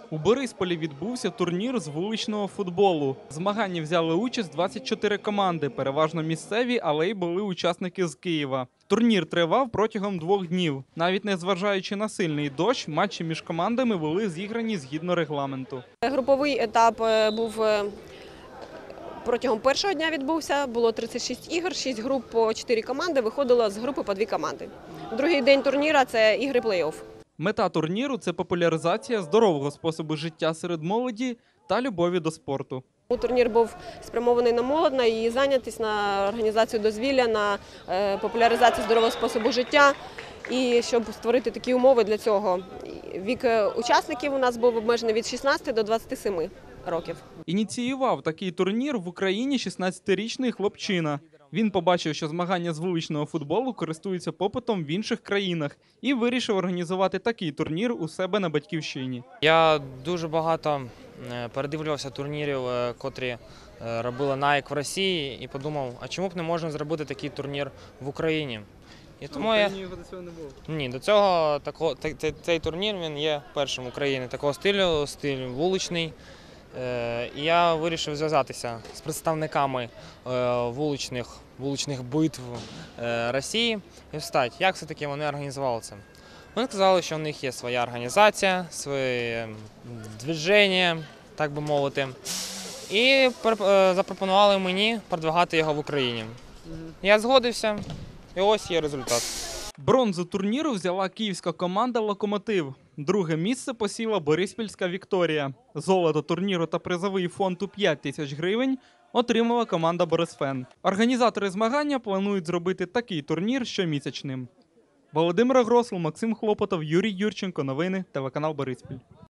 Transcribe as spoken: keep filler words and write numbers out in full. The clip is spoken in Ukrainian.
У Борисполі відбувся турнір з вуличного футболу. В змаганні взяли участь двадцять чотири команди, переважно місцеві, але й були учасники з Києва. Турнір тривав протягом двох днів. Навіть незважаючи на сильний дощ, матчі між командами були зіграні згідно регламенту. Груповий етап був протягом першого дня відбувся, було тридцять шість ігор, шість груп по чотири команди, виходило з групи по дві команди. Другий день турніра – це ігри плей-офф. Мета турніру – це популяризація здорового способу життя серед молоді та любові до спорту. Турнір був спрямований на молодь, на її зайнятість, на організацію дозвілля, на популяризацію здорового способу життя. І щоб створити такі умови для цього, вік учасників у нас був обмежений від шістнадцяти до двадцяти семи років. Ініціював такий турнір в Україні шістнадцятирічний хлопчина. Він побачив, що змагання з вуличного футболу користуються попитом в інших країнах і вирішив організувати такий турнір у себе на батьківщині. Я дуже багато передивлювався турнірів, котрі робила Nike в Росії, і подумав, а чому б не можна зробити такий турнір в Україні? І тому я... його до цього не було? Ні, до цього тако, цей, цей турнір він є першим в Україні такого стилю, стиль вуличний. І я вирішив зв'язатися з представниками вуличних, вуличних битв Росії і встати, як все-таки вони організували це. Вони сказали, що у них є своя організація, своє движення, так би мовити, і запропонували мені продвигати його в Україні. Я згодився, і ось є результат. Бронзу турніру взяла київська команда «Локомотив». Друге місце посіла бориспільська «Вікторія». Золото турніру та призовий фонд у п'ять тисяч гривень отримала команда «Борисфен». Організатори змагання планують зробити такий турнір щомісячним. Володимир Гросл, Максим Хлопотов, Юрій Юрченко. Новини, телеканал Бориспіль.